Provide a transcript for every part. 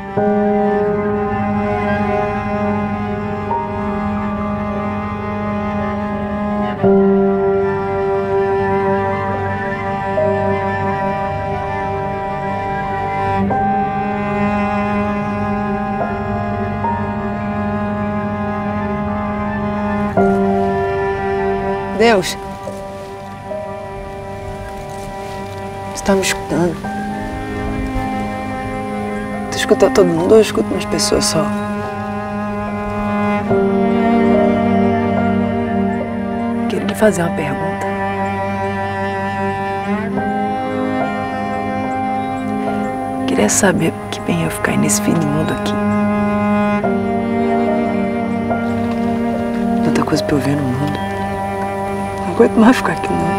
Deus, você tá me escutando? Tu escuta todo mundo ou eu escuto umas pessoas só? Queria lhe fazer uma pergunta. Queria saber que bem eu ficar nesse fim do mundo aqui. Tanta coisa pra eu ver no mundo. Não aguento mais ficar aqui, não.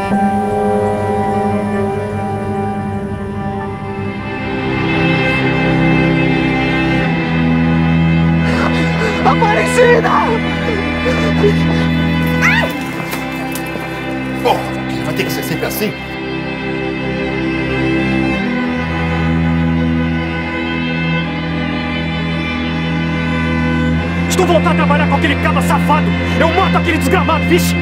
Aparecida! Pô, vai ter que ser sempre assim? Se tu voltar a trabalhar com aquele cabra safado, eu mato aquele desgramado, vixe!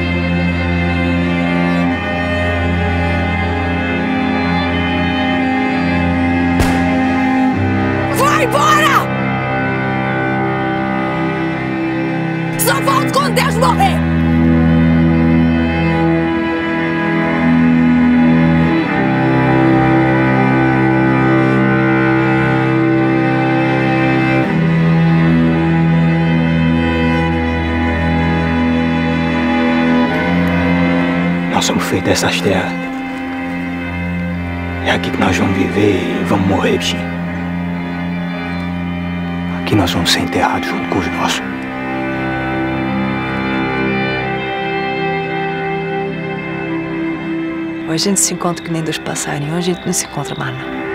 Vai embora! Só volto quando Deus morrer! Nós somos feitos dessas terras. É aqui que nós vamos viver e vamos morrer, bichinho. Aqui nós vamos ser enterrados junto com os nossos. Ou a gente se encontra que nem dois passarinhos, ou a gente não se encontra mais, não.